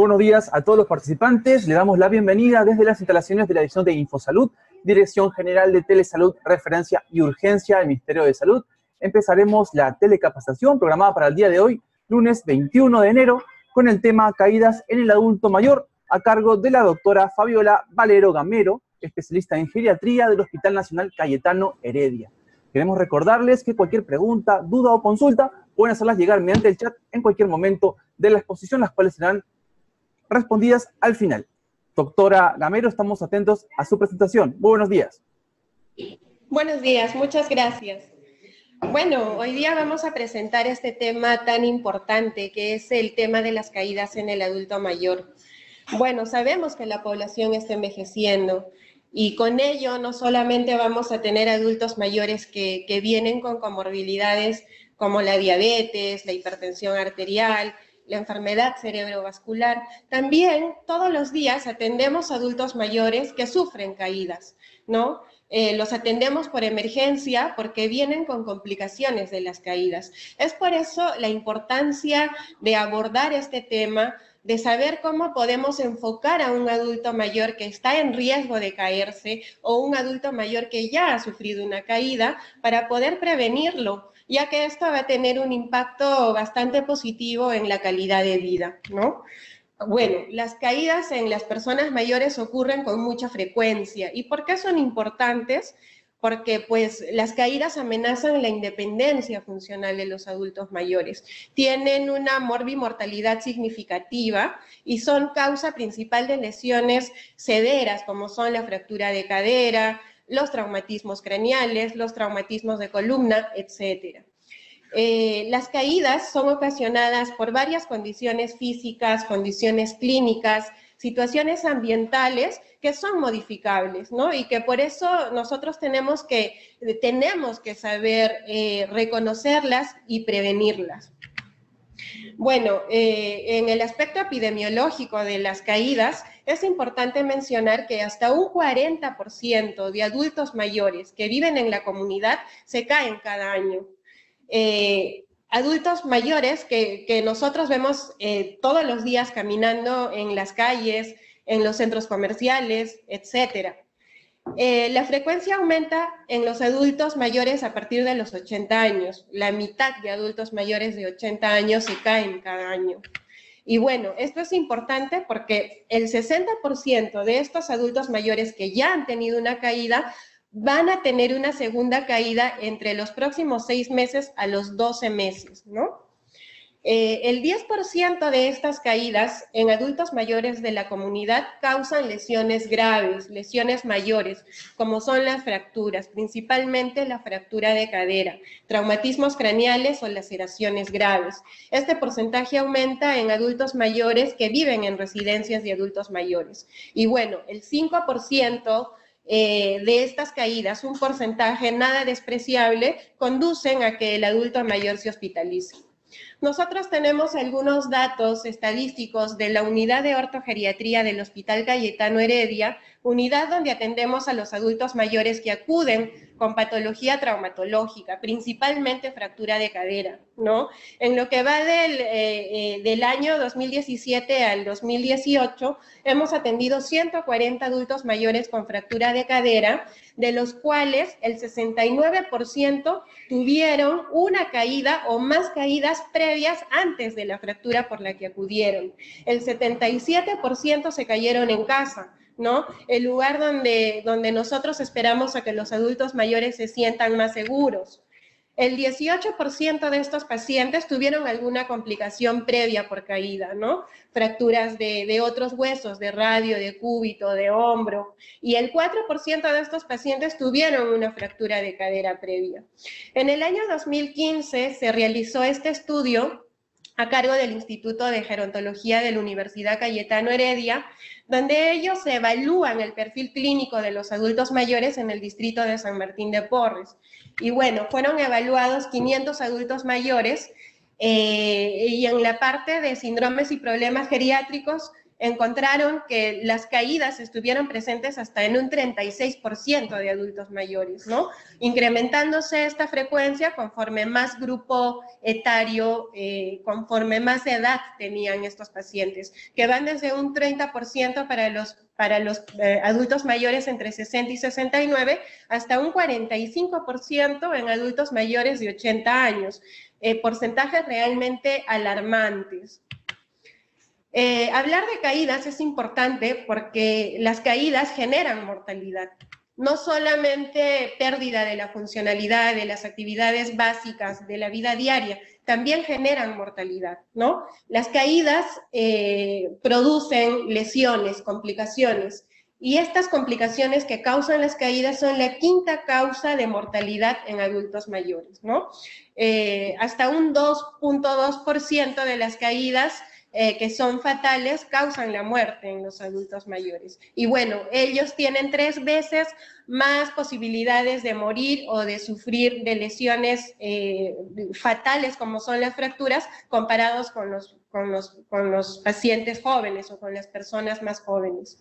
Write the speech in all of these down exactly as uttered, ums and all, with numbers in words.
Buenos días a todos los participantes. Le damos la bienvenida desde las instalaciones de la Dirección de Infosalud, Dirección General de Telesalud, Referencia y Urgencia del Ministerio de Salud. Empezaremos la telecapacitación programada para el día de hoy, lunes veintiuno de enero, con el tema caídas en el adulto mayor, a cargo de la doctora Fabiola Valero Gamero, especialista en geriatría del Hospital Nacional Cayetano Heredia. Queremos recordarles que cualquier pregunta, duda o consulta pueden hacerlas llegar mediante el chat en cualquier momento de la exposición, las cuales serán respondidas al final. Doctora Gamero, estamos atentos a su presentación. Muy buenos días. Buenos días, muchas gracias. Bueno, hoy día vamos a presentar este tema tan importante que es el tema de las caídas en el adulto mayor. Bueno, sabemos que la población está envejeciendo y con ello no solamente vamos a tener adultos mayores que, que vienen con comorbilidades como la diabetes, la hipertensión arterial, la enfermedad cerebrovascular. También todos los días atendemos adultos mayores que sufren caídas, ¿no? Eh, los atendemos por emergencia porque vienen con complicaciones de las caídas. Es por eso la importancia de abordar este tema, de saber cómo podemos enfocar a un adulto mayor que está en riesgo de caerse o un adulto mayor que ya ha sufrido una caída para poder prevenirlo, ya que esto va a tener un impacto bastante positivo en la calidad de vida, ¿no? Bueno, las caídas en las personas mayores ocurren con mucha frecuencia. ¿Y por qué son importantes? Porque pues las caídas amenazan la independencia funcional de los adultos mayores. Tienen una morbimortalidad significativa y son causa principal de lesiones severas, como son la fractura de cadera, los traumatismos craneales, los traumatismos de columna, etcétera. Eh, las caídas son ocasionadas por varias condiciones físicas, condiciones clínicas, situaciones ambientales que son modificables, ¿no? Y que por eso nosotros tenemos que, tenemos que saber eh, reconocerlas y prevenirlas. Bueno, eh, en el aspecto epidemiológico de las caídas, es importante mencionar que hasta un cuarenta por ciento de adultos mayores que viven en la comunidad se caen cada año. Eh, adultos mayores que, que nosotros vemos eh, todos los días caminando en las calles, en los centros comerciales, etcétera. Eh, la frecuencia aumenta en los adultos mayores a partir de los ochenta años. La mitad de adultos mayores de ochenta años se caen cada año. Y bueno, esto es importante porque el sesenta por ciento de estos adultos mayores que ya han tenido una caída van a tener una segunda caída entre los próximos seis meses a los doce meses, ¿no? Eh, el diez por ciento de estas caídas en adultos mayores de la comunidad causan lesiones graves, lesiones mayores, como son las fracturas, principalmente la fractura de cadera, traumatismos craneales o laceraciones graves. Este porcentaje aumenta en adultos mayores que viven en residencias de adultos mayores. Y bueno, el cinco por ciento Eh, de estas caídas, un porcentaje nada despreciable, conducen a que el adulto mayor se hospitalice. Nosotros tenemos algunos datos estadísticos de la unidad de ortogeriatría del Hospital Cayetano Heredia, unidad donde atendemos a los adultos mayores que acuden con patología traumatológica, principalmente fractura de cadera, ¿no? En lo que va del, eh, eh, del año dos mil diecisiete al dos mil dieciocho, hemos atendido ciento cuarenta adultos mayores con fractura de cadera, de los cuales el sesenta y nueve por ciento tuvieron una caída o más caídas previas antes de la fractura por la que acudieron. El setenta y siete por ciento se cayeron en casa, ¿no? El lugar donde, donde nosotros esperamos a que los adultos mayores se sientan más seguros. El dieciocho por ciento de estos pacientes tuvieron alguna complicación previa por caída, ¿no? Fracturas de, de otros huesos, de radio, de cúbito, de hombro. Y el cuatro por ciento de estos pacientes tuvieron una fractura de cadera previa. En el año dos mil quince se realizó este estudio a cargo del Instituto de Gerontología de la Universidad Cayetano Heredia, donde ellos evalúan el perfil clínico de los adultos mayores en el distrito de San Martín de Porres. Y bueno, fueron evaluados quinientos adultos mayores eh, y en la parte de síndromes y problemas geriátricos encontraron que las caídas estuvieron presentes hasta en un treinta y seis por ciento de adultos mayores, ¿no? Incrementándose esta frecuencia conforme más grupo etario, eh, conforme más edad tenían estos pacientes, que van desde un treinta por ciento para los, para los eh, adultos mayores entre sesenta y sesenta y nueve, hasta un cuarenta y cinco por ciento en adultos mayores de ochenta años, eh, porcentajes realmente alarmantes. Eh, hablar de caídas es importante porque las caídas generan mortalidad. No solamente pérdida de la funcionalidad, de las actividades básicas de la vida diaria, también generan mortalidad, ¿no? Las caídas eh, producen lesiones, complicaciones, y estas complicaciones que causan las caídas son la quinta causa de mortalidad en adultos mayores, ¿no? Eh, hasta un dos punto dos por ciento de las caídas Eh, que son fatales, causan la muerte en los adultos mayores. Y bueno, ellos tienen tres veces más posibilidades de morir o de sufrir de lesiones eh, fatales, como son las fracturas, comparados con los, con, los, con los pacientes jóvenes o con las personas más jóvenes.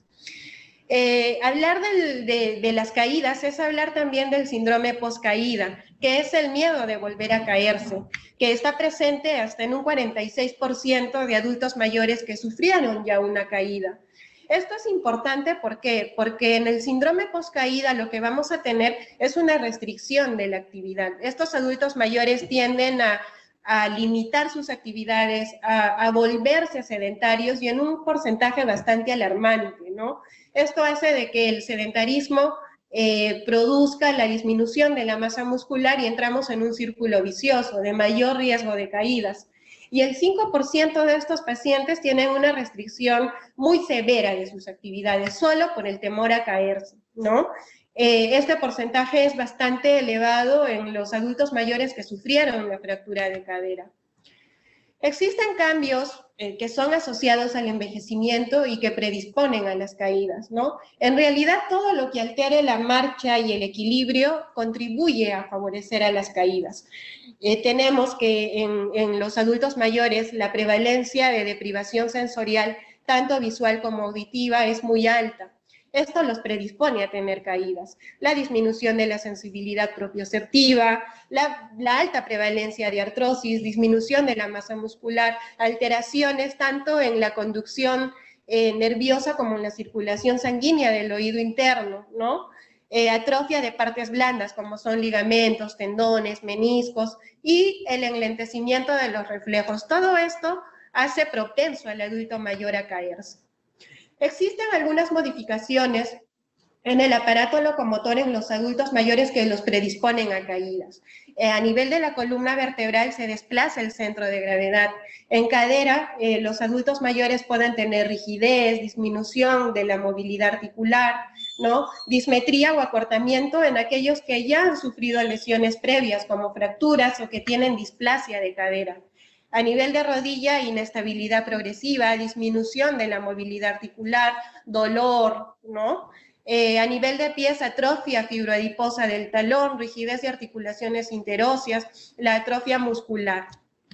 Eh, hablar del, de, de las caídas es hablar también del síndrome poscaída, que es el miedo de volver a caerse, que está presente hasta en un cuarenta y seis por ciento de adultos mayores que sufrieron ya una caída. Esto es importante, ¿por qué? Porque en el síndrome poscaída lo que vamos a tener es una restricción de la actividad. Estos adultos mayores tienden a, a limitar sus actividades, a, a volverse sedentarios y en un porcentaje bastante alarmante, ¿no? Esto hace de que el sedentarismo eh, produzca la disminución de la masa muscular y entramos en un círculo vicioso de mayor riesgo de caídas. Y el cinco por ciento de estos pacientes tienen una restricción muy severa de sus actividades, solo por el temor a caerse, ¿no? Eh, este porcentaje es bastante elevado en los adultos mayores que sufrieron la fractura de cadera. Existen cambios eh, que son asociados al envejecimiento y que predisponen a las caídas, ¿no? En realidad, todo lo que altere la marcha y el equilibrio contribuye a favorecer a las caídas. Eh, tenemos que en, en los adultos mayores la prevalencia de deprivación sensorial, tanto visual como auditiva, es muy alta. Esto los predispone a tener caídas. La disminución de la sensibilidad propioceptiva, la, la alta prevalencia de artrosis, disminución de la masa muscular, alteraciones tanto en la conducción eh, nerviosa como en la circulación sanguínea del oído interno, ¿no? Eh, atrofia de partes blandas como son ligamentos, tendones, meniscos y el enlentecimiento de los reflejos. Todo esto hace propenso al adulto mayor a caerse. Existen algunas modificaciones en el aparato locomotor en los adultos mayores que los predisponen a caídas. Eh, a nivel de la columna vertebral se desplaza el centro de gravedad. En cadera, eh, los adultos mayores pueden tener rigidez, disminución de la movilidad articular, ¿no? Dismetría o acortamiento en aquellos que ya han sufrido lesiones previas, como fracturas o que tienen displasia de cadera. A nivel de rodilla, inestabilidad progresiva, disminución de la movilidad articular, dolor, ¿no? Eh, a nivel de pies, atrofia fibroadiposa del talón, rigidez de articulaciones interóseas, la atrofia muscular.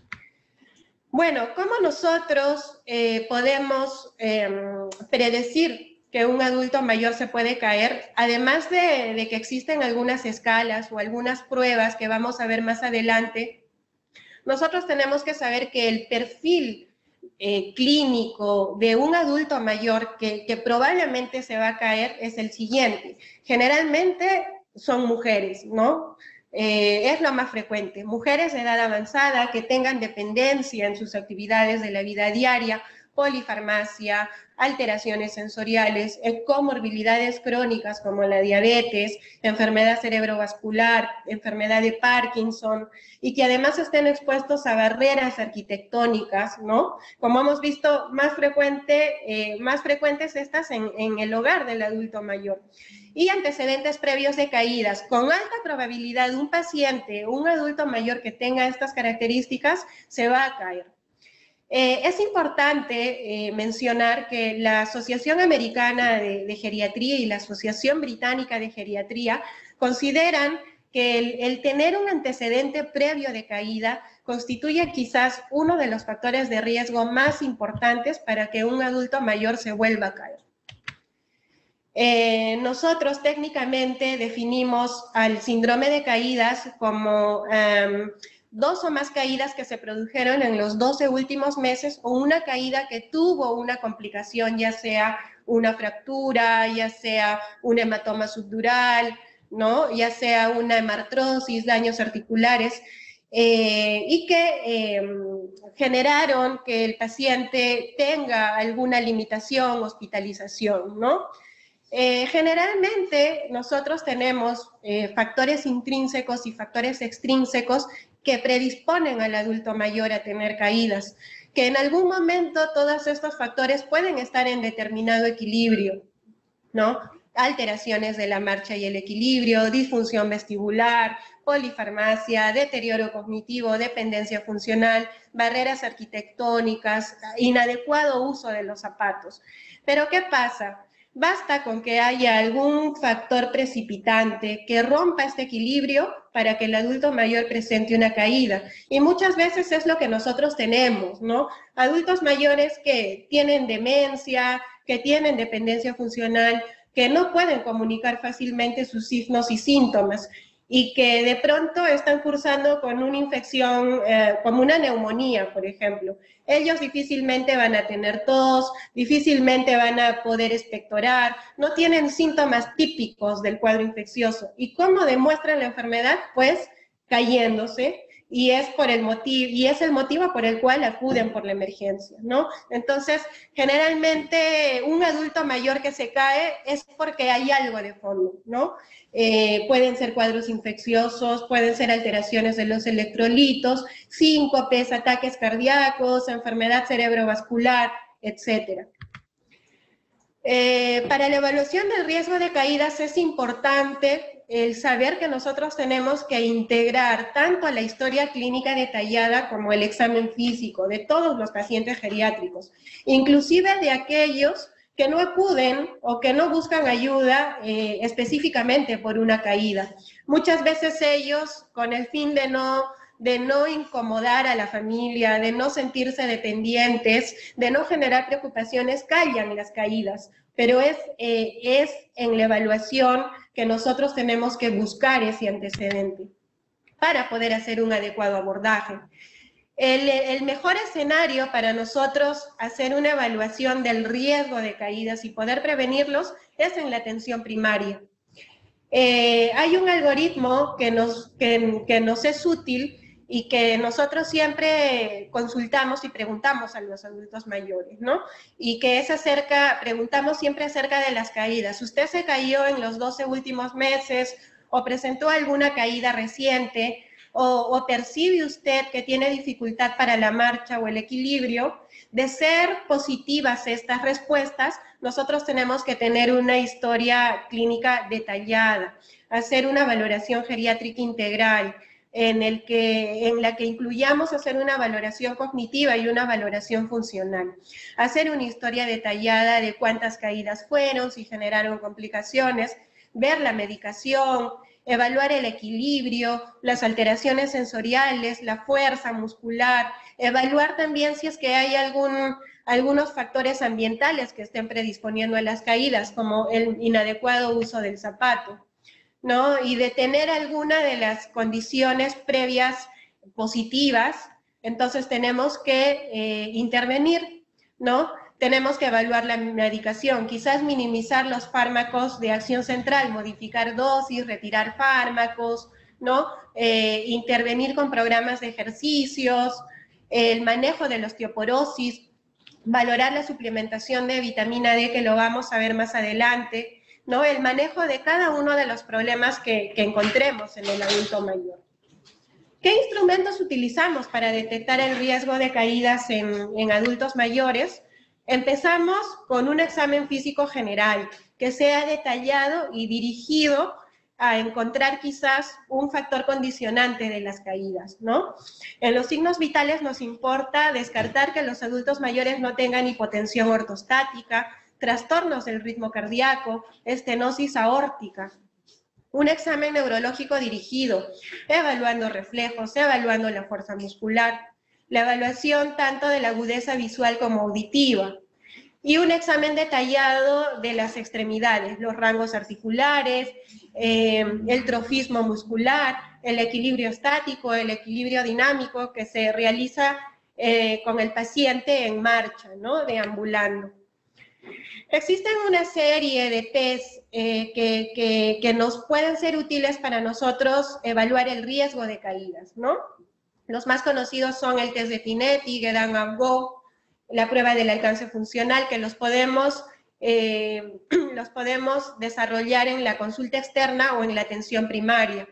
Bueno, ¿cómo nosotros eh, podemos eh, predecir que un adulto mayor se puede caer? Además de, de que existen algunas escalas o algunas pruebas que vamos a ver más adelante, nosotros tenemos que saber que el perfil eh, clínico de un adulto mayor que, que probablemente se va a caer es el siguiente. Generalmente son mujeres, ¿no? Eh, es lo más frecuente. Mujeres de edad avanzada que tengan dependencia en sus actividades de la vida diaria, polifarmacia, alteraciones sensoriales, comorbilidades crónicas como la diabetes, enfermedad cerebrovascular, enfermedad de Parkinson, y que además estén expuestos a barreras arquitectónicas, ¿no? Como hemos visto, más, frecuente, eh, más frecuentes estas en, en el hogar del adulto mayor. Y antecedentes previos de caídas. Con alta probabilidad, un paciente, un adulto mayor que tenga estas características, se va a caer. Eh, es importante eh, mencionar que la Asociación Americana de, de Geriatría y la Asociación Británica de Geriatría consideran que el, el tener un antecedente previo de caída constituye quizás uno de los factores de riesgo más importantes para que un adulto mayor se vuelva a caer. Eh, nosotros técnicamente definimos al síndrome de caídas como um, dos o más caídas que se produjeron en los doce últimos meses o una caída que tuvo una complicación, ya sea una fractura, ya sea un hematoma subdural, ¿no? Ya sea una hemartrosis, daños articulares, eh, y que eh, generaron que el paciente tenga alguna limitación, hospitalización, ¿no? Eh, generalmente nosotros tenemos eh, factores intrínsecos y factores extrínsecos que predisponen al adulto mayor a tener caídas, que en algún momento todos estos factores pueden estar en determinado equilibrio, ¿no? Alteraciones de la marcha y el equilibrio, disfunción vestibular, polifarmacia, deterioro cognitivo, dependencia funcional, barreras arquitectónicas, inadecuado uso de los zapatos. Pero ¿qué pasa? Basta con que haya algún factor precipitante que rompa este equilibrio para que el adulto mayor presente una caída. Y muchas veces es lo que nosotros tenemos, ¿no? Adultos mayores que tienen demencia, que tienen dependencia funcional, que no pueden comunicar fácilmente sus signos y síntomas y que de pronto están cursando con una infección, eh, como una neumonía, por ejemplo. Ellos difícilmente van a tener tos, difícilmente van a poder expectorar, no tienen síntomas típicos del cuadro infeccioso. ¿Y cómo demuestran la enfermedad? Pues cayéndose, y es, por el motivo, y es el motivo por el cual acuden por la emergencia, ¿no? Entonces, generalmente un adulto mayor que se cae es porque hay algo de fondo, ¿no? Eh, pueden ser cuadros infecciosos, pueden ser alteraciones de los electrolitos, síncopes, ataques cardíacos, enfermedad cerebrovascular, etcétera. Eh, para la evaluación del riesgo de caídas es importante el saber que nosotros tenemos que integrar tanto la historia clínica detallada como el examen físico de todos los pacientes geriátricos, inclusive de aquellos que no acuden o que no buscan ayuda eh, específicamente por una caída. Muchas veces ellos, con el fin de no, de no incomodar a la familia, de no sentirse dependientes, de no generar preocupaciones, callan las caídas, pero es, eh, es en la evaluación que nosotros tenemos que buscar ese antecedente para poder hacer un adecuado abordaje. El, el mejor escenario para nosotros hacer una evaluación del riesgo de caídas y poder prevenirlos es en la atención primaria. Eh, hay un algoritmo que nos, que, que nos es útil y que nosotros siempre consultamos y preguntamos a los adultos mayores, ¿no? Y que es acerca, preguntamos siempre acerca de las caídas. ¿Usted se cayó en los doce últimos meses o presentó alguna caída reciente? O, o percibe usted que tiene dificultad para la marcha o el equilibrio? De ser positivas estas respuestas, nosotros tenemos que tener una historia clínica detallada, hacer una valoración geriátrica integral, en, el que, en la que incluyamos hacer una valoración cognitiva y una valoración funcional. Hacer una historia detallada de cuántas caídas fueron, si generaron complicaciones, ver la medicación, evaluar el equilibrio, las alteraciones sensoriales, la fuerza muscular, evaluar también si es que hay algún, algunos factores ambientales que estén predisponiendo a las caídas, como el inadecuado uso del zapato, ¿no? Y de tener alguna de las condiciones previas positivas, entonces tenemos que eh, intervenir, ¿no? Tenemos que evaluar la medicación, quizás minimizar los fármacos de acción central, modificar dosis, retirar fármacos, ¿no? Eh, intervenir con programas de ejercicios, el manejo de la osteoporosis, valorar la suplementación de vitamina D, que lo vamos a ver más adelante, ¿no? El manejo de cada uno de los problemas que, que encontremos en el adulto mayor. ¿Qué instrumentos utilizamos para detectar el riesgo de caídas en, en adultos mayores? Empezamos con un examen físico general, que sea detallado y dirigido a encontrar quizás un factor condicionante de las caídas, ¿no? En los signos vitales nos importa descartar que los adultos mayores no tengan hipotensión ortostática, trastornos del ritmo cardíaco, estenosis aórtica. un examen neurológico dirigido, evaluando reflejos, evaluando la fuerza muscular, la evaluación tanto de la agudeza visual como auditiva, y un examen detallado de las extremidades, los rangos articulares, eh, el trofismo muscular, el equilibrio estático, el equilibrio dinámico que se realiza eh, con el paciente en marcha, ¿no? Deambulando. Existen una serie de test eh, que, que, que nos pueden ser útiles para nosotros evaluar el riesgo de caídas, ¿no? Los más conocidos son el test de Tinetti, Guedan Go, la prueba del alcance funcional, que los podemos, eh, los podemos desarrollar en la consulta externa o en la atención primaria.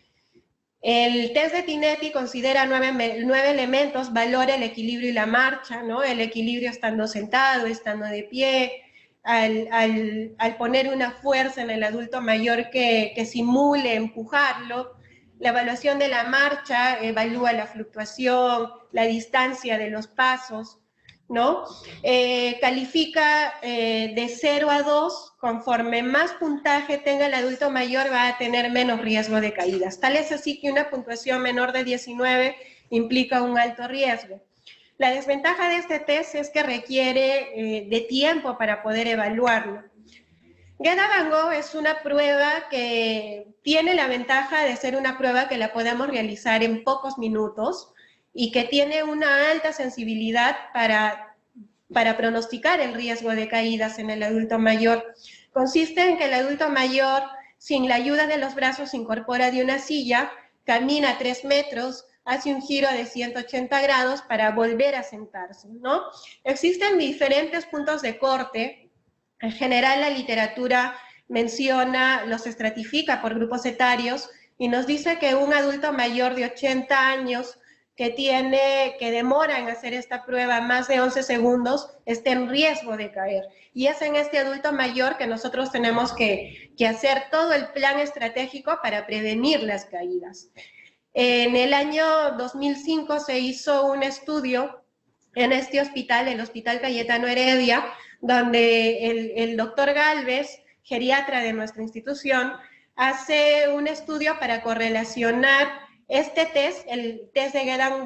El test de Tinetti considera nueve, nueve elementos, valora el equilibrio y la marcha, ¿no? El equilibrio estando sentado, estando de pie, al, al, al poner una fuerza en el adulto mayor que, que simule empujarlo. La evaluación de la marcha evalúa la fluctuación, la distancia de los pasos, ¿no? Eh, califica eh, de cero a dos, conforme más puntaje tenga el adulto mayor va a tener menos riesgo de caídas. Tal es así que una puntuación menor de diecinueve implica un alto riesgo. La desventaja de este test es que requiere eh, de tiempo para poder evaluarlo. Guedan Go es una prueba que tiene la ventaja de ser una prueba que la podemos realizar en pocos minutos y que tiene una alta sensibilidad para, para pronosticar el riesgo de caídas en el adulto mayor. Consiste en que el adulto mayor, sin la ayuda de los brazos, se incorpora de una silla, camina tres metros, hace un giro de ciento ochenta grados para volver a sentarse, ¿no? Existen diferentes puntos de corte. En general, la literatura menciona, los estratifica por grupos etarios y nos dice que un adulto mayor de ochenta años que tiene, que demora en hacer esta prueba más de once segundos, está en riesgo de caer. Y es en este adulto mayor que nosotros tenemos que, que hacer todo el plan estratégico para prevenir las caídas. En el año dos mil cinco se hizo un estudio en este hospital, el Hospital Cayetano Heredia, donde el, el doctor Galvez, geriatra de nuestra institución, hace un estudio para correlacionar este test, el test de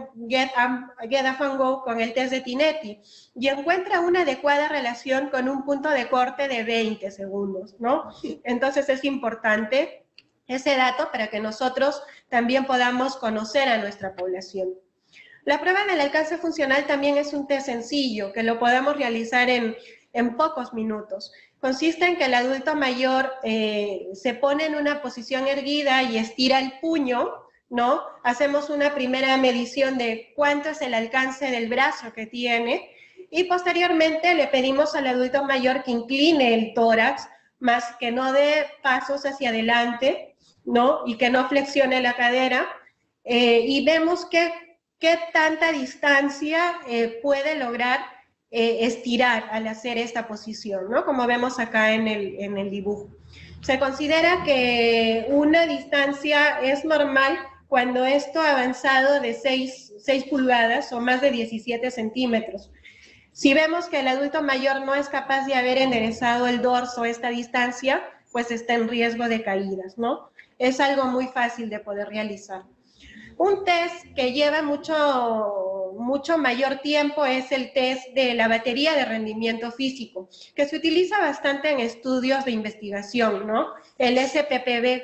Guedan Go con el test de Tinetti, y encuentra una adecuada relación con un punto de corte de veinte segundos, ¿no? Entonces es importante ese dato para que nosotros también podamos conocer a nuestra población. La prueba del alcance funcional también es un test sencillo, que lo podemos realizar en, en pocos minutos. Consiste en que el adulto mayor eh, se pone en una posición erguida y estira el puño, ¿no? Hacemos una primera medición de cuánto es el alcance del brazo que tiene y posteriormente le pedimos al adulto mayor que incline el tórax, más que no dé pasos hacia adelante, ¿no? Y que no flexione la cadera, eh, y vemos que, qué tanta distancia eh, puede lograr eh, estirar al hacer esta posición, ¿no? Como vemos acá en el, en el dibujo. Se considera que una distancia es normal cuando esto ha avanzado de seis, seis pulgadas o más de diecisiete centímetros. Si vemos que el adulto mayor no es capaz de haber enderezado el dorso a esta distancia, pues está en riesgo de caídas, ¿no? Es algo muy fácil de poder realizar. Un test que lleva mucho, mucho mayor tiempo es el test de la batería de rendimiento físico, que se utiliza bastante en estudios de investigación, ¿no? El S P P B.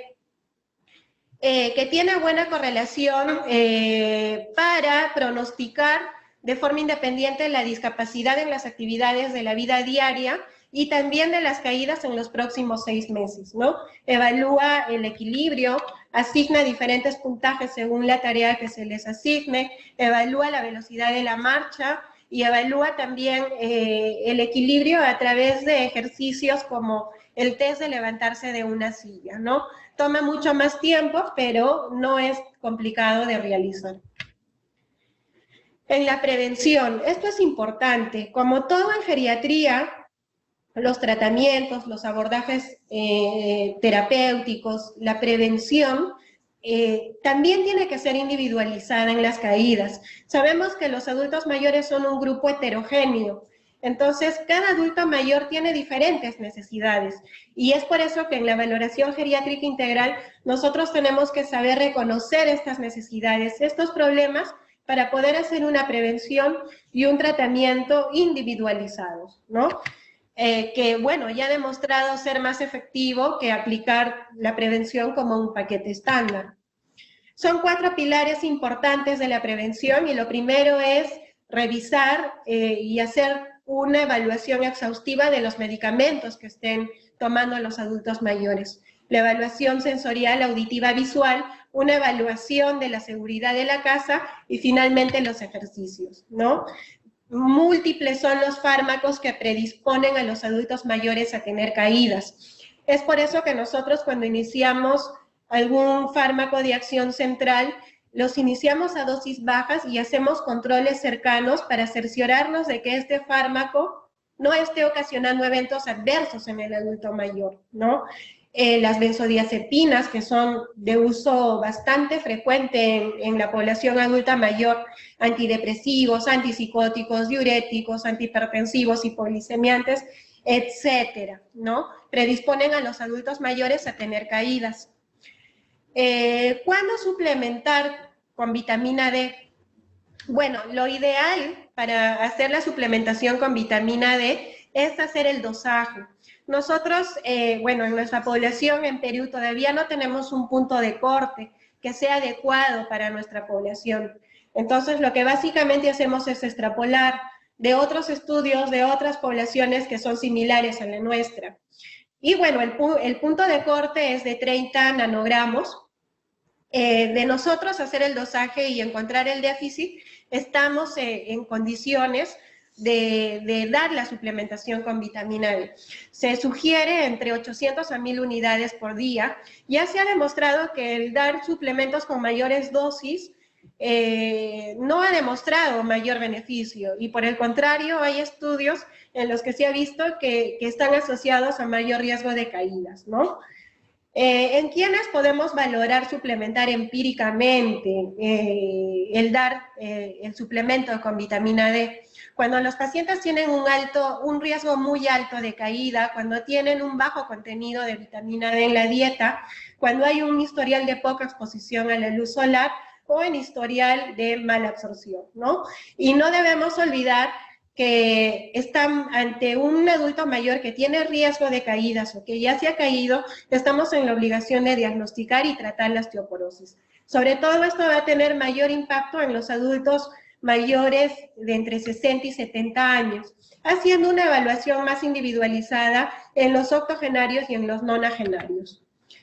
Eh, que tiene buena correlación eh, para pronosticar de forma independiente la discapacidad en las actividades de la vida diaria y también de las caídas en los próximos seis meses, ¿no? Evalúa el equilibrio, asigna diferentes puntajes según la tarea que se les asigne, evalúa la velocidad de la marcha y evalúa también eh, el equilibrio a través de ejercicios como el test de levantarse de una silla, ¿no? Toma mucho más tiempo, pero no es complicado de realizar. En la prevención, esto es importante. Como todo en geriatría, los tratamientos, los abordajes eh, terapéuticos, la prevención, eh, también tiene que ser individualizada en las caídas. Sabemos que los adultos mayores son un grupo heterogéneo. Entonces, cada adulto mayor tiene diferentes necesidades y es por eso que en la valoración geriátrica integral nosotros tenemos que saber reconocer estas necesidades, estos problemas, para poder hacer una prevención y un tratamiento individualizados, ¿no? Eh, que, bueno, ya ha demostrado ser más efectivo que aplicar la prevención como un paquete estándar. Son cuatro pilares importantes de la prevención y lo primero es revisar eh, y hacer una evaluación exhaustiva de los medicamentos que estén tomando los adultos mayores. La evaluación sensorial, auditiva, visual, una evaluación de la seguridad de la casa y finalmente los ejercicios, ¿no? Múltiples son los fármacos que predisponen a los adultos mayores a tener caídas. Es por eso que nosotros cuando iniciamos algún fármaco de acción central, los iniciamos a dosis bajas y hacemos controles cercanos para cerciorarnos de que este fármaco no esté ocasionando eventos adversos en el adulto mayor, ¿no? Eh, las benzodiazepinas, que son de uso bastante frecuente en, en la población adulta mayor, antidepresivos, antipsicóticos, diuréticos, antihipertensivos, hipoglicemiantes, etcétera, ¿no? Predisponen a los adultos mayores a tener caídas. Eh, ¿Cuándo suplementar con vitamina D? Bueno, lo ideal para hacer la suplementación con vitamina D es hacer el dosaje. Nosotros, eh, bueno, en nuestra población en Perú todavía no tenemos un punto de corte que sea adecuado para nuestra población. Entonces, lo que básicamente hacemos es extrapolar de otros estudios, de otras poblaciones que son similares a la nuestra. Y bueno, el, el punto de corte es de treinta nanogramos. Eh, de nosotros hacer el dosaje y encontrar el déficit, estamos eh, en condiciones de, de dar la suplementación con vitamina D. Se sugiere entre ochocientas a mil unidades por día. Ya se ha demostrado que el dar suplementos con mayores dosis eh, no ha demostrado mayor beneficio y por el contrario hay estudios en los que se ha visto que, que están asociados a mayor riesgo de caídas, ¿no? Eh, ¿En quiénes podemos valorar suplementar empíricamente eh, el dar eh, el suplemento con vitamina D? Cuando los pacientes tienen un, alto, un riesgo muy alto de caída, cuando tienen un bajo contenido de vitamina D en la dieta, cuando hay un historial de poca exposición a la luz solar o en historial de mala absorción, ¿no? Y no debemos olvidar que están ante un adulto mayor que tiene riesgo de caídas o que ya se ha caído, estamos en la obligación de diagnosticar y tratar la osteoporosis. Sobre todo esto va a tener mayor impacto en los adultos mayores de entre sesenta y setenta años, haciendo una evaluación más individualizada en los octogenarios y en los nonagenarios.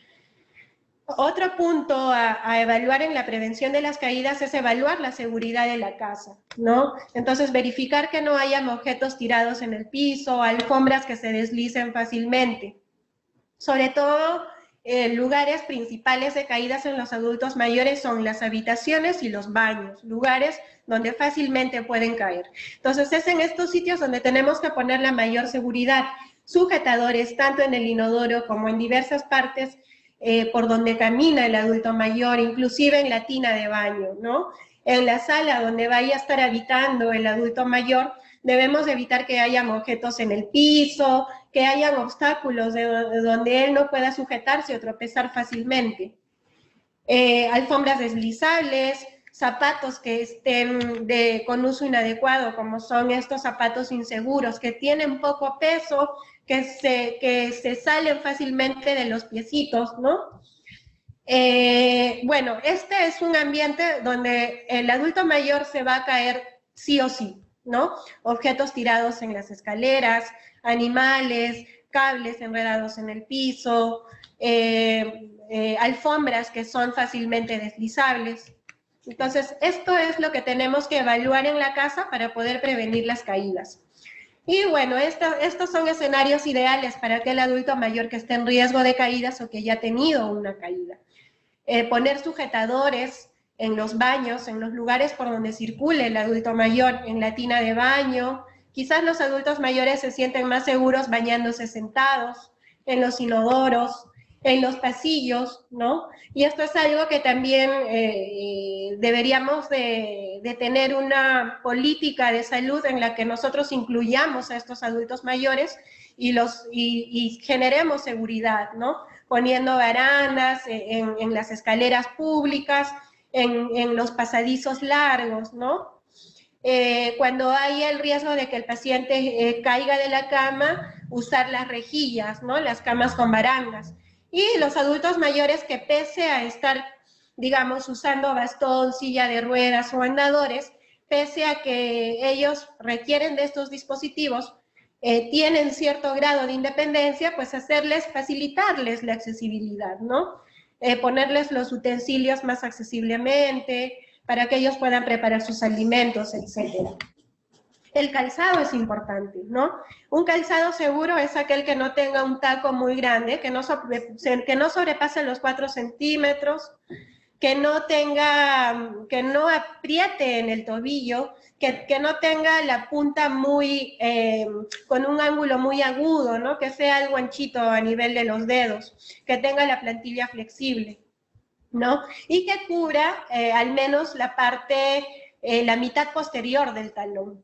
Otro punto a, a evaluar en la prevención de las caídas es evaluar la seguridad de la casa, ¿no? Entonces, verificar que no hayan objetos tirados en el piso, alfombras que se deslicen fácilmente. Sobre todo, eh, lugares principales de caídas en los adultos mayores son las habitaciones y los baños, lugares donde fácilmente pueden caer. Entonces, es en estos sitios donde tenemos que poner la mayor seguridad. Sujetadores, tanto en el inodoro como en diversas partes Eh, por donde camina el adulto mayor, inclusive en la tina de baño, ¿no? En la sala donde vaya a estar habitando el adulto mayor, debemos evitar que hayan objetos en el piso, que hayan obstáculos de, de donde él no pueda sujetarse o tropezar fácilmente. Eh, alfombras deslizables, zapatos que estén de, con uso inadecuado, como son estos zapatos inseguros, que tienen poco peso, que se, que se salen fácilmente de los piecitos, ¿no? Eh, bueno, este es un ambiente donde el adulto mayor se va a caer sí o sí, ¿no? Objetos tirados en las escaleras, animales, cables enredados en el piso, eh, eh, alfombras que son fácilmente deslizables. Entonces, esto es lo que tenemos que evaluar en la casa para poder prevenir las caídas. Y bueno, esto, estos son escenarios ideales para aquel adulto mayor que esté en riesgo de caídas o que ya ha tenido una caída. Eh, poner sujetadores en los baños, en los lugares por donde circule el adulto mayor, en la tina de baño. Quizás los adultos mayores se sienten más seguros bañándose sentados, en los inodoros, en los pasillos, ¿no? Y esto es algo que también eh, deberíamos de, de tener una política de salud en la que nosotros incluyamos a estos adultos mayores y, los, y, y generemos seguridad, ¿no? Poniendo barandas en, en las escaleras públicas, en, en los pasadizos largos, ¿no? Eh, cuando hay el riesgo de que el paciente eh, caiga de la cama, usar las rejillas, ¿no? Las camas con barandas. Y los adultos mayores que pese a estar, digamos, usando bastón, silla de ruedas o andadores, pese a que ellos requieren de estos dispositivos, eh, tienen cierto grado de independencia, pues hacerles, facilitarles la accesibilidad, ¿no? Eh, ponerles los utensilios más accesiblemente, para que ellos puedan preparar sus alimentos, etcétera. El calzado es importante, ¿no? Un calzado seguro es aquel que no tenga un taco muy grande, que no, sobre, que no sobrepase los cuatro centímetros, que no tenga, que no apriete en el tobillo, que, que no tenga la punta muy, eh, con un ángulo muy agudo, ¿no? Que sea algo anchito a nivel de los dedos, que tenga la plantilla flexible, ¿no? Y que cubra eh, al menos la parte, eh, la mitad posterior del talón.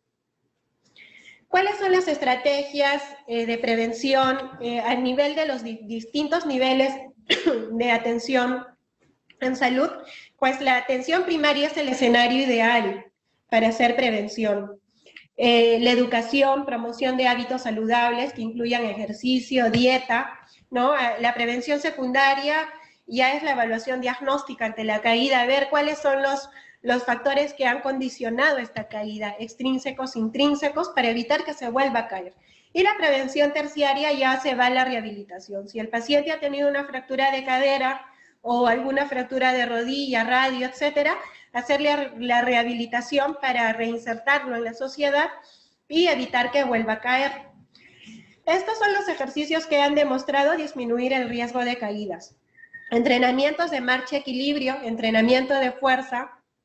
¿Cuáles son las estrategias eh, de prevención eh, a nivel de los di distintos niveles de atención en salud? Pues la atención primaria es el escenario ideal para hacer prevención. Eh, la educación, promoción de hábitos saludables que incluyan ejercicio, dieta, ¿no? La prevención secundaria ya es la evaluación diagnóstica ante la caída, ver cuáles son los, los factores que han condicionado esta caída, extrínsecos, intrínsecos, para evitar que se vuelva a caer. Y la prevención terciaria ya se va a la rehabilitación. Si el paciente ha tenido una fractura de cadera o alguna fractura de rodilla, radio, etcétera, hacerle la rehabilitación para reinsertarlo en la sociedad y evitar que vuelva a caer. Estos son los ejercicios que han demostrado disminuir el riesgo de caídas. Entrenamientos de marcha equilibrio, entrenamiento de fuerza,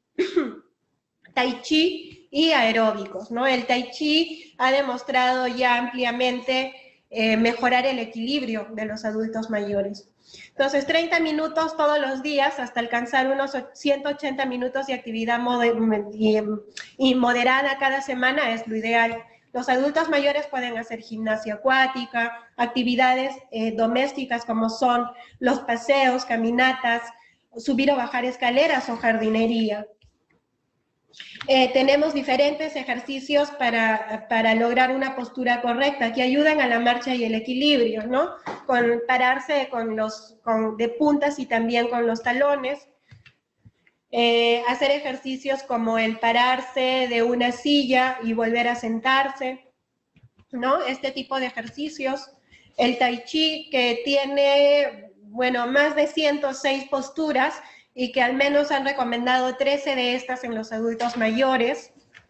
tai chi y aeróbicos, ¿no? El tai chi ha demostrado ya ampliamente eh, mejorar el equilibrio de los adultos mayores. Entonces, treinta minutos todos los días hasta alcanzar unos ciento ochenta minutos de actividad moder y, y moderada cada semana es lo ideal. Los adultos mayores pueden hacer gimnasia acuática, actividades eh, domésticas como son los paseos, caminatas, subir o bajar escaleras o jardinería. Eh, tenemos diferentes ejercicios para, para lograr una postura correcta que ayudan a la marcha y el equilibrio, ¿no? Con pararse con los, con, de puntas y también con los talones. Eh, hacer ejercicios como el pararse de una silla y volver a sentarse, ¿no? Este tipo de ejercicios. El tai chi, que tiene, bueno, más de ciento seis posturas y que al menos han recomendado trece de estas en los adultos mayores.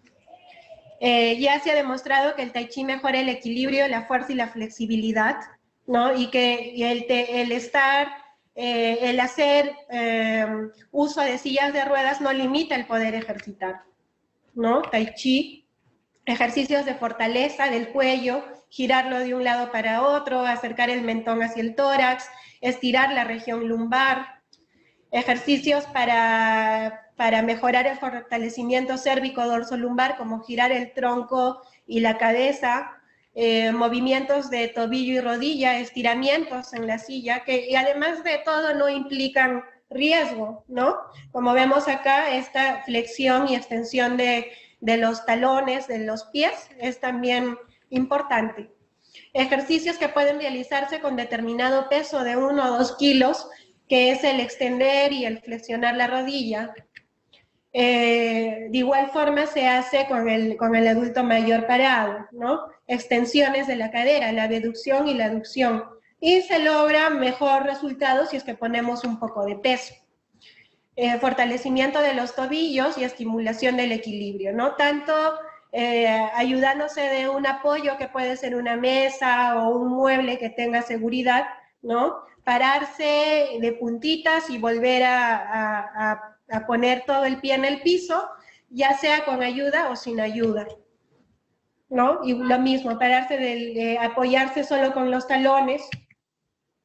Eh, ya se ha demostrado que el tai chi mejora el equilibrio, la fuerza y la flexibilidad, ¿no? Y que y el, te, el estar... Eh, el hacer eh, uso de sillas de ruedas no limita el poder ejercitar, ¿no? Tai chi, ejercicios de fortaleza del cuello, girarlo de un lado para otro, acercar el mentón hacia el tórax, estirar la región lumbar, ejercicios para, para mejorar el fortalecimiento cérvico-dorso-lumbar, como girar el tronco y la cabeza, Eh, movimientos de tobillo y rodilla, estiramientos en la silla, que y además de todo no implican riesgo, ¿no? Como vemos acá, esta flexión y extensión de, de los talones, de los pies, es también importante. Ejercicios que pueden realizarse con determinado peso de uno o dos kilos, que es el extender y el flexionar la rodilla. Eh, de igual forma se hace con el, con el adulto mayor parado, ¿no? Extensiones de la cadera, la abducción y la aducción. Y se logra mejor resultado si es que ponemos un poco de peso. Eh, fortalecimiento de los tobillos y estimulación del equilibrio, ¿no? Tanto eh, ayudándose de un apoyo que puede ser una mesa o un mueble que tenga seguridad, ¿no? Pararse de puntitas y volver a, a, a a poner todo el pie en el piso, ya sea con ayuda o sin ayuda, ¿no? Y lo mismo, pararse de, de apoyarse solo con los talones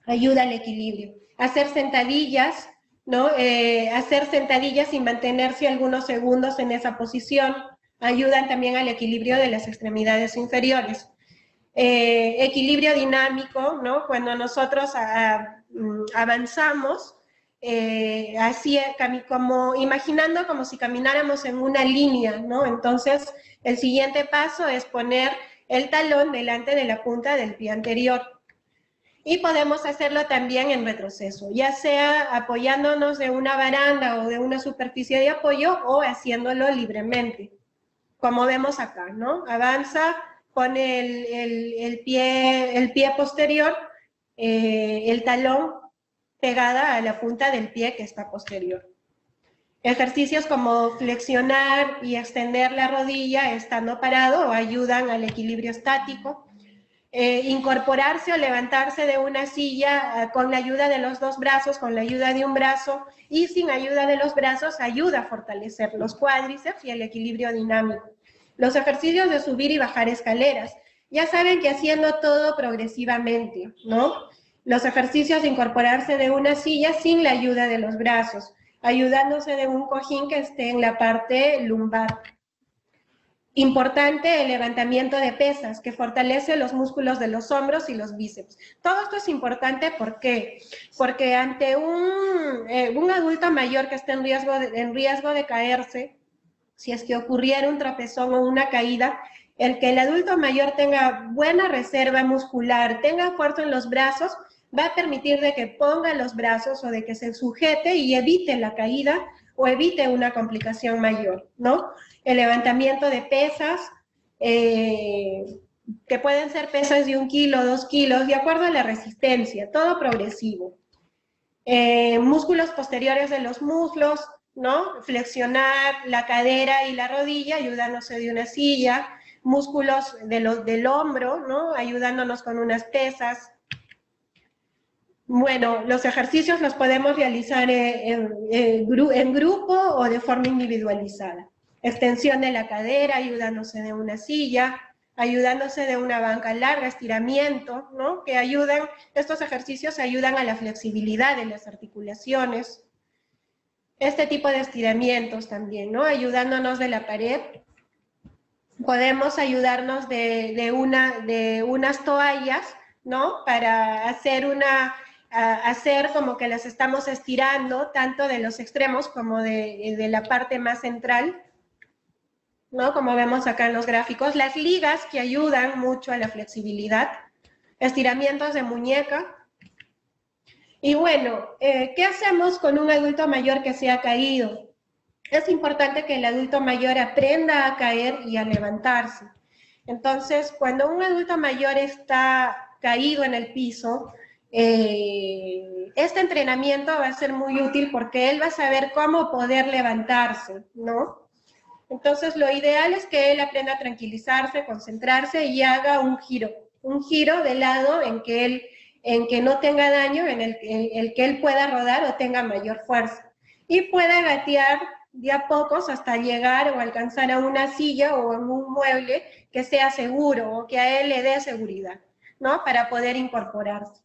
ayuda al equilibrio. Hacer sentadillas, ¿no? Eh, hacer sentadillas y mantenerse algunos segundos en esa posición ayudan también al equilibrio de las extremidades inferiores. Eh, equilibrio dinámico, ¿no? Cuando nosotros a, a, avanzamos, eh, así como imaginando como si camináramos en una línea, ¿no? Entonces, el siguiente paso es poner el talón delante de la punta del pie anterior. Y podemos hacerlo también en retroceso, ya sea apoyándonos de una baranda o de una superficie de apoyo o haciéndolo libremente, como vemos acá, ¿no? Avanza, pone el, el, el, pie, el pie posterior, eh, el talón pegada a la punta del pie que está posterior. Ejercicios como flexionar y extender la rodilla estando parado ayudan al equilibrio estático. Eh, incorporarse o levantarse de una silla eh, con la ayuda de los dos brazos, con la ayuda de un brazo y sin ayuda de los brazos ayuda a fortalecer los cuádriceps y el equilibrio dinámico. Los ejercicios de subir y bajar escaleras, ya saben que haciendo todo progresivamente, ¿no? Los ejercicios de incorporarse de una silla sin la ayuda de los brazos, ayudándose de un cojín que esté en la parte lumbar. Importante el levantamiento de pesas, que fortalece los músculos de los hombros y los bíceps. Todo esto es importante, ¿por qué? Porque ante un, eh, un adulto mayor que esté en riesgo, de, en riesgo de caerse, si es que ocurriera un tropezón o una caída, el que el adulto mayor tenga buena reserva muscular, tenga fuerza en los brazos, va a permitir de que ponga los brazos o de que se sujete y evite la caída o evite una complicación mayor, ¿no? El levantamiento de pesas, eh, que pueden ser pesas de un kilo, dos kilos, de acuerdo a la resistencia, todo progresivo. Eh, músculos posteriores de los muslos, ¿no? Flexionar la cadera y la rodilla, ayudándose de una silla. Músculos de los, del hombro, ¿no? Ayudándonos con unas pesas. Bueno, los ejercicios los podemos realizar en, en, en grupo o de forma individualizada. Extensión de la cadera, ayudándose de una silla, ayudándose de una banca larga, estiramiento, ¿no? Que ayudan, estos ejercicios ayudan a la flexibilidad de las articulaciones. Este tipo de estiramientos también, ¿no? Ayudándonos de la pared. Podemos ayudarnos de, de, una, de unas toallas, ¿no? Para hacer una... hacer como que las estamos estirando, tanto de los extremos como de, de la parte más central, ¿no? Como vemos acá en los gráficos. Las ligas que ayudan mucho a la flexibilidad, estiramientos de muñeca. Y bueno, eh, ¿qué hacemos con un adulto mayor que se ha caído? Es importante que el adulto mayor aprenda a caer y a levantarse. Entonces, cuando un adulto mayor está caído en el piso, eh, este entrenamiento va a ser muy útil porque él va a saber cómo poder levantarse, ¿no? Entonces, lo ideal es que él aprenda a tranquilizarse, concentrarse y haga un giro, un giro de lado en que él, en que no tenga daño, en el, en el que él pueda rodar o tenga mayor fuerza. Y pueda gatear de a pocos hasta llegar o alcanzar a una silla o en un mueble que sea seguro o que a él le dé seguridad, ¿no? Para poder incorporarse.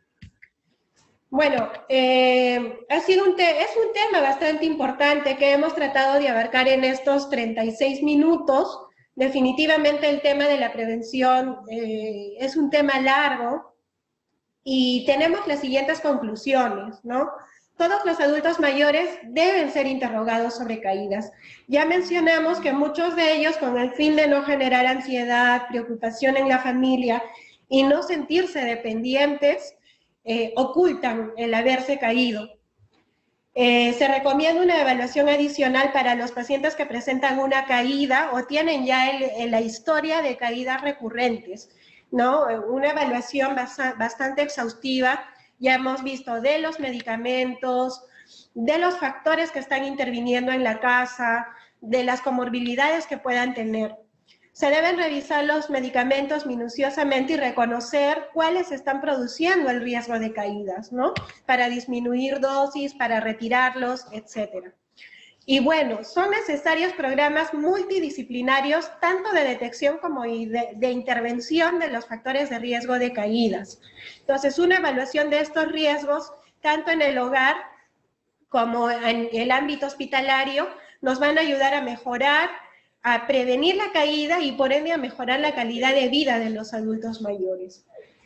Bueno, eh, ha sido un te es un tema bastante importante que hemos tratado de abarcar en estos treinta y seis minutos. Definitivamente el tema de la prevención eh, es un tema largo y tenemos las siguientes conclusiones, ¿no? Todos los adultos mayores deben ser interrogados sobre caídas. Ya mencionamos que muchos de ellos, con el fin de no generar ansiedad, preocupación en la familia y no sentirse dependientes, Eh, ocultan el haberse caído. Eh, se recomienda una evaluación adicional para los pacientes que presentan una caída o tienen ya el, el, la historia de caídas recurrentes, ¿no? Una evaluación bast- bastante exhaustiva, ya hemos visto de los medicamentos, de los factores que están interviniendo en la casa, de las comorbilidades que puedan tener. Se deben revisar los medicamentos minuciosamente y reconocer cuáles están produciendo el riesgo de caídas, ¿no? Para disminuir dosis, para retirarlos, etcétera. Y bueno, son necesarios programas multidisciplinarios, tanto de detección como de, de intervención de los factores de riesgo de caídas. Entonces, una evaluación de estos riesgos, tanto en el hogar como en el ámbito hospitalario, nos van a ayudar a mejorar, a prevenir la caída y por ende a mejorar la calidad de vida de los adultos mayores.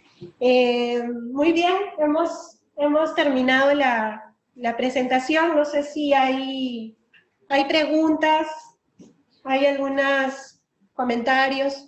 Eh, muy bien, hemos, hemos terminado la, la presentación. No sé si hay, hay preguntas, hay algunos comentarios.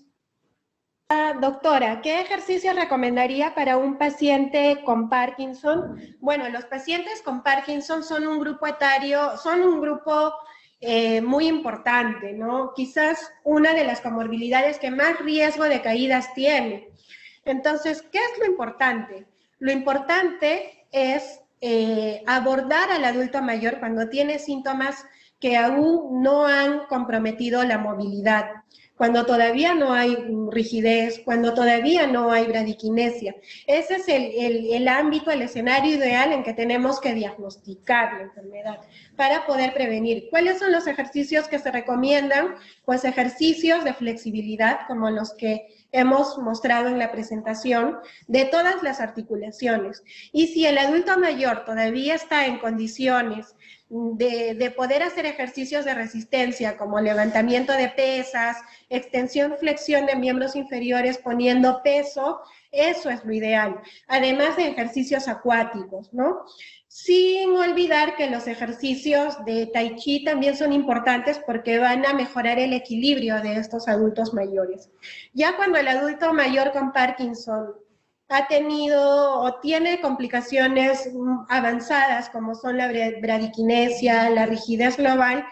Ah, doctora, ¿qué ejercicio recomendaría para un paciente con Parkinson? Bueno, los pacientes con Parkinson son un grupo etario, son un grupo eh, muy importante, ¿no? Quizás una de las comorbilidades que más riesgo de caídas tiene. Entonces, ¿qué es lo importante? Lo importante es eh, abordar al adulto mayor cuando tiene síntomas que aún no han comprometido la movilidad, cuando todavía no hay rigidez, cuando todavía no hay bradiquinesia. Ese es el, el, el ámbito, el escenario ideal en que tenemos que diagnosticar la enfermedad para poder prevenir. ¿Cuáles son los ejercicios que se recomiendan? Pues ejercicios de flexibilidad, como los que hemos mostrado en la presentación, de todas las articulaciones. Y si el adulto mayor todavía está en condiciones de, de poder hacer ejercicios de resistencia, como levantamiento de pesas, extensión, flexión de miembros inferiores poniendo peso, eso es lo ideal. Además de ejercicios acuáticos, ¿no? Sin olvidar que los ejercicios de Tai Chi también son importantes porque van a mejorar el equilibrio de estos adultos mayores. Ya cuando el adulto mayor con Parkinson ha tenido o tiene complicaciones avanzadas como son la bradiquinesia, la rigidez global,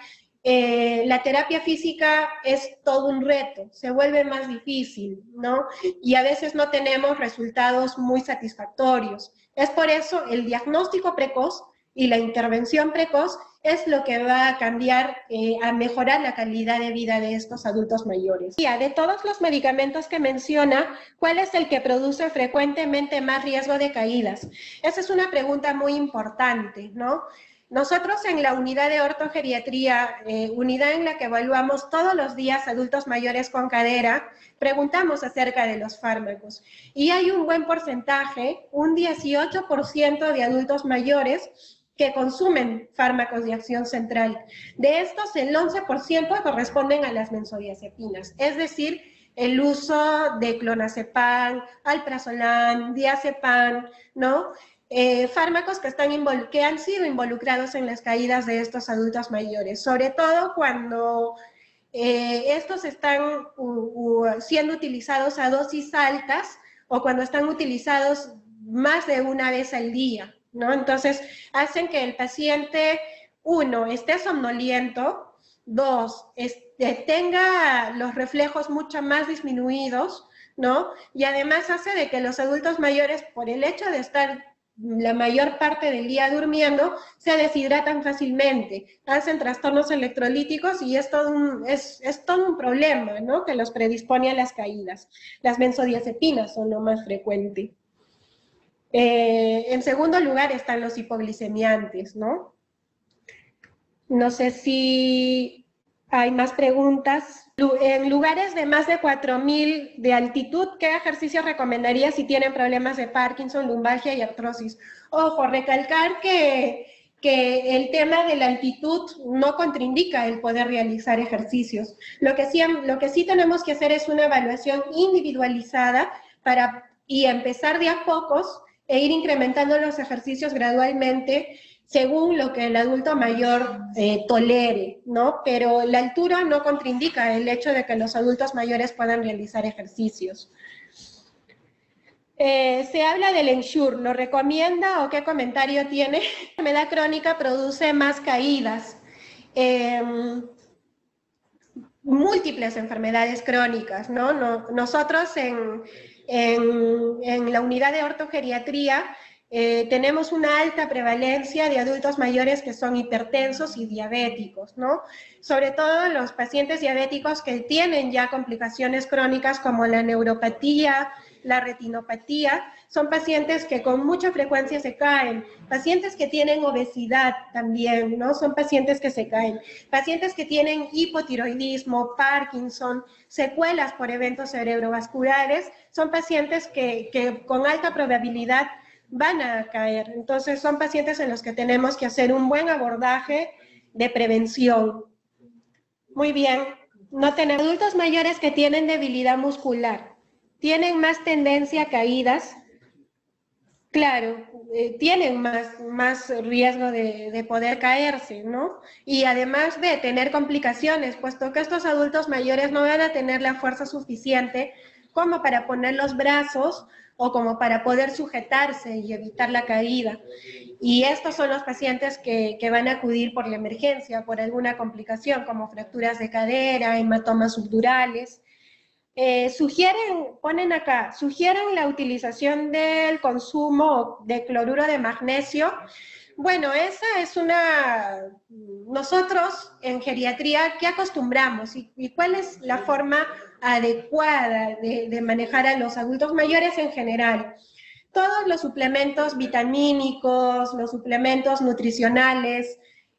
eh, la terapia física es todo un reto, se vuelve más difícil, ¿no? Y a veces no tenemos resultados muy satisfactorios. Es por eso el diagnóstico precoz y la intervención precoz es lo que va a cambiar, eh, a mejorar la calidad de vida de estos adultos mayores. De todos los medicamentos que menciona, ¿cuál es el que produce frecuentemente más riesgo de caídas? Esa es una pregunta muy importante, ¿no? Nosotros en la unidad de ortogeriatría, eh, unidad en la que evaluamos todos los días adultos mayores con cadera, preguntamos acerca de los fármacos. Y hay un buen porcentaje, un dieciocho por ciento de adultos mayores que consumen fármacos de acción central. De estos, el once por ciento corresponden a las benzodiazepinas, es decir, el uso de clonazepam, alprazolam, diazepam, ¿no? Eh, fármacos que, están que han sido involucrados en las caídas de estos adultos mayores, sobre todo cuando eh, estos están uh, uh, siendo utilizados a dosis altas o cuando están utilizados más de una vez al día, ¿no? Entonces, hacen que el paciente, uno, esté somnoliento, dos, este, tenga los reflejos mucho más disminuidos, ¿no? Y además hace de que los adultos mayores, por el hecho de estar la mayor parte del día durmiendo, se deshidratan fácilmente, hacen trastornos electrolíticos y es todo un, es, es todo un problema, ¿no? Que los predispone a las caídas. Las benzodiazepinas son lo más frecuente. Eh, en segundo lugar están los hipoglicemiantes, ¿no? No sé si hay más preguntas. En lugares de más de cuatro mil de altitud, ¿qué ejercicios recomendaría si tienen problemas de Parkinson, lumbalgia y artrosis? Ojo, recalcar que, que el tema de la altitud no contraindica el poder realizar ejercicios. Lo que sí, lo que sí tenemos que hacer es una evaluación individualizada para, y empezar de a pocos e ir incrementando los ejercicios gradualmente según lo que el adulto mayor eh, tolere, ¿no? Pero la altura no contraindica el hecho de que los adultos mayores puedan realizar ejercicios. Eh, se habla del Ensure, ¿lo recomienda o qué comentario tiene? La enfermedad crónica produce más caídas. Eh, múltiples enfermedades crónicas, ¿no? no nosotros en, en, en la unidad de ortogeriatría Eh, tenemos una alta prevalencia de adultos mayores que son hipertensos y diabéticos, ¿no? Sobre todo los pacientes diabéticos que tienen ya complicaciones crónicas como la neuropatía la retinopatía, son pacientes que con mucha frecuencia se caen, pacientes que tienen obesidad también, ¿no? Son pacientes que se caen, pacientes que tienen hipotiroidismo, Parkinson, secuelas por eventos cerebrovasculares, son pacientes que, que con alta probabilidad van a caer. Entonces son pacientes en los que tenemos que hacer un buen abordaje de prevención. Muy bien, no tenemos adultos mayores que tienen debilidad muscular, tienen más tendencia a caídas, claro, eh, tienen más, más riesgo de, de poder caerse, ¿no? Y además de tener complicaciones, puesto que estos adultos mayores no van a tener la fuerza suficiente como para poner los brazos o como para poder sujetarse y evitar la caída. Y estos son los pacientes que, que van a acudir por la emergencia, por alguna complicación, como fracturas de cadera, hematomas subdurales. Eh, sugieren, ponen acá, sugieren la utilización del consumo de cloruro de magnesio. Bueno, esa es una, nosotros en geriatría, ¿qué acostumbramos? ¿Y, y cuál es la forma adecuada de, de manejar a los adultos mayores en general? Todos los suplementos vitamínicos, los suplementos nutricionales,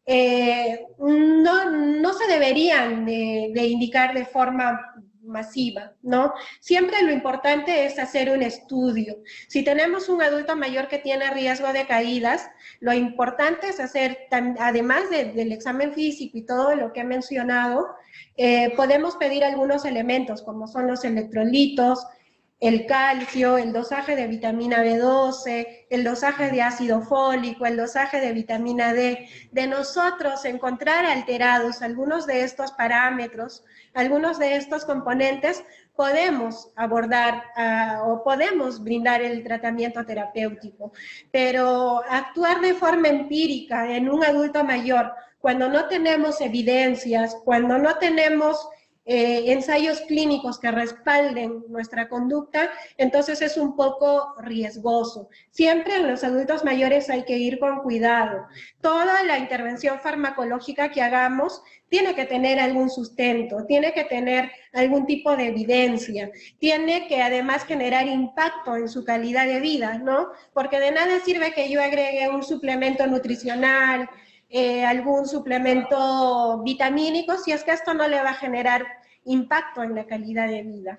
eh, no, no se deberían de, de indicar de forma masiva, ¿no? Siempre lo importante es hacer un estudio. Si tenemos un adulto mayor que tiene riesgo de caídas, lo importante es hacer, además de, del examen físico y todo lo que he mencionado, eh, podemos pedir algunos elementos, como son los electrolitos, el calcio, el dosaje de vitamina B doce, el dosaje de ácido fólico, el dosaje de vitamina D. De nosotros encontrar alterados algunos de estos parámetros, algunos de estos componentes, podemos abordar uh, o podemos brindar el tratamiento terapéutico. Pero actuar de forma empírica en un adulto mayor, cuando no tenemos evidencias, cuando no tenemos Eh, ensayos clínicos que respalden nuestra conducta, entonces es un poco riesgoso. Siempre en los adultos mayores hay que ir con cuidado. Toda la intervención farmacológica que hagamos tiene que tener algún sustento, tiene que tener algún tipo de evidencia, tiene que además generar impacto en su calidad de vida, ¿no? Porque de nada sirve que yo agregue un suplemento nutricional, Eh, algún suplemento vitamínico, si es que esto no le va a generar impacto en la calidad de vida.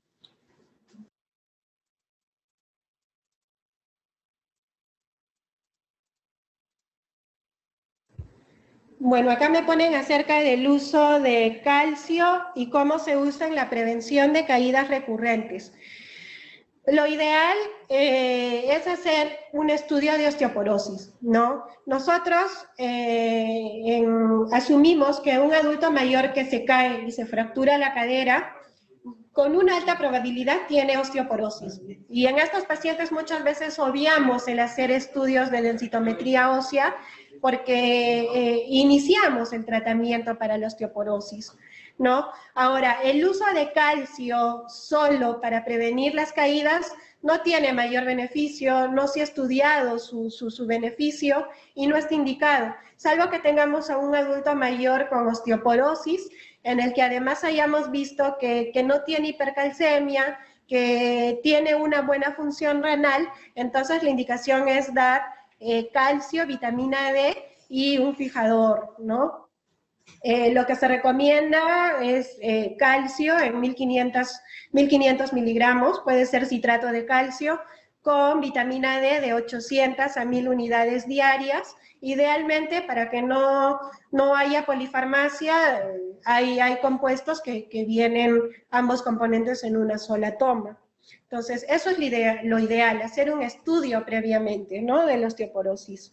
Bueno, acá me ponen acerca del uso de calcio y cómo se usa en la prevención de caídas recurrentes. Lo ideal eh, es hacer un estudio de osteoporosis, ¿no? Nosotros eh, en, asumimos que un adulto mayor que se cae y se fractura la cadera, con una alta probabilidad tiene osteoporosis. Y en estos pacientes muchas veces obviamos el hacer estudios de densitometría ósea porque eh, iniciamos el tratamiento para la osteoporosis, ¿no? Ahora, el uso de calcio solo para prevenir las caídas no tiene mayor beneficio, no se ha estudiado su, su, su beneficio y no está indicado, salvo que tengamos a un adulto mayor con osteoporosis, en el que además hayamos visto que, que no tiene hipercalcemia, que tiene una buena función renal, entonces la indicación es dar eh, calcio, vitamina D y un fijador, ¿no? Eh, lo que se recomienda es eh, calcio en mil quinientos miligramos, puede ser citrato de calcio, con vitamina D de ochocientas a mil unidades diarias. Idealmente, para que no, no haya polifarmacia, hay, hay compuestos que, que vienen ambos componentes en una sola toma. Entonces, eso es lo ideal, lo ideal, hacer un estudio previamente, ¿no?, de la osteoporosis.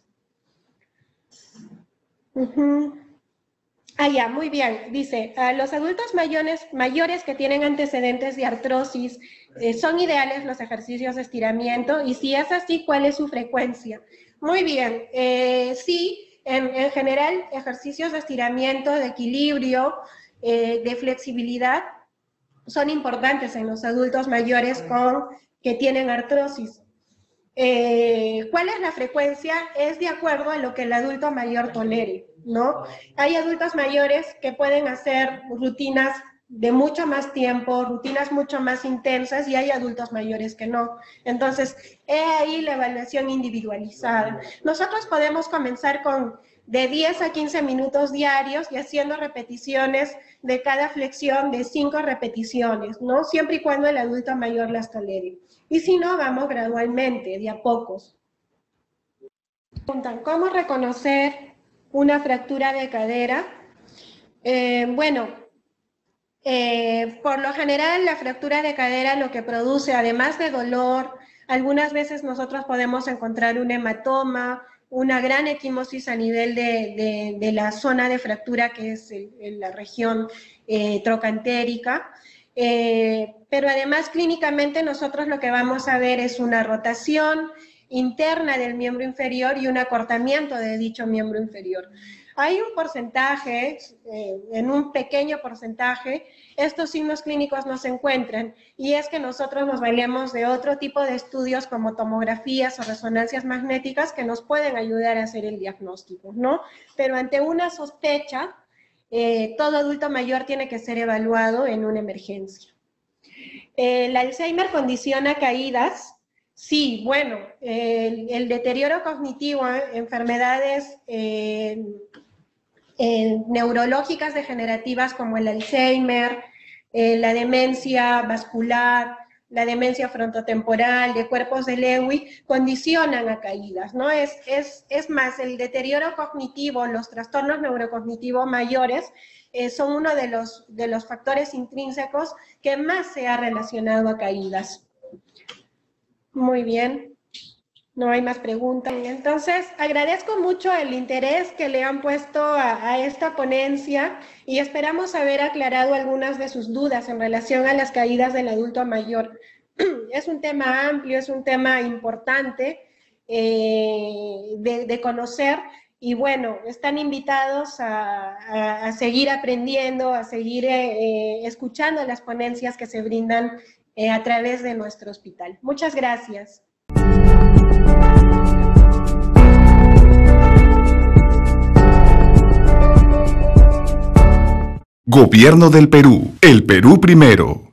Uh-huh. Ah, ya, muy bien. Dice, a los adultos mayores, mayores que tienen antecedentes de artrosis, eh, ¿son ideales los ejercicios de estiramiento? Y si es así, ¿cuál es su frecuencia? Muy bien, eh, sí, en, en general, ejercicios de estiramiento, de equilibrio, eh, de flexibilidad, son importantes en los adultos mayores con, que tienen artrosis. Eh, ¿Cuál es la frecuencia? Es de acuerdo a lo que el adulto mayor tolere, ¿no? Hay adultos mayores que pueden hacer rutinas de mucho más tiempo, rutinas mucho más intensas, y hay adultos mayores que no. Entonces, he ahí la evaluación individualizada. Nosotros podemos comenzar con de diez a quince minutos diarios y haciendo repeticiones de cada flexión de cinco repeticiones, ¿no? Siempre y cuando el adulto mayor las tolere. Y si no, vamos gradualmente, de a pocos. Preguntan, ¿cómo reconocer una fractura de cadera? Eh, bueno, eh, por lo general la fractura de cadera lo que produce, además de dolor, algunas veces nosotros podemos encontrar un hematoma, una gran equimosis a nivel de, de, de la zona de fractura, que es el, en la región eh, trocantérica. Eh, pero además clínicamente nosotros lo que vamos a ver es una rotación interna del miembro inferior y un acortamiento de dicho miembro inferior. Hay un porcentaje, eh, en un pequeño porcentaje, estos signos clínicos no se encuentran, y es que nosotros nos valemos de otro tipo de estudios como tomografías o resonancias magnéticas que nos pueden ayudar a hacer el diagnóstico, ¿no? Pero ante una sospecha, eh, todo adulto mayor tiene que ser evaluado en una emergencia. ¿El Alzheimer condiciona caídas? Sí, bueno, el, el deterioro cognitivo, eh, enfermedades eh, eh, neurológicas degenerativas como el Alzheimer, eh, la demencia vascular, la demencia frontotemporal, de cuerpos de Lewy, condicionan a caídas, ¿no? Es, es, es más, el deterioro cognitivo, los trastornos neurocognitivos mayores, eh, son uno de los, de los factores intrínsecos que más se ha relacionado a caídas. Muy bien, no hay más preguntas. Entonces, agradezco mucho el interés que le han puesto a, a esta ponencia y esperamos haber aclarado algunas de sus dudas en relación a las caídas del adulto mayor. Es un tema amplio, es un tema importante eh, de, de conocer, y bueno, están invitados a, a, a seguir aprendiendo, a seguir eh, escuchando las ponencias que se brindan Eh, a través de nuestro hospital. Muchas gracias. Gobierno del Perú. El Perú primero.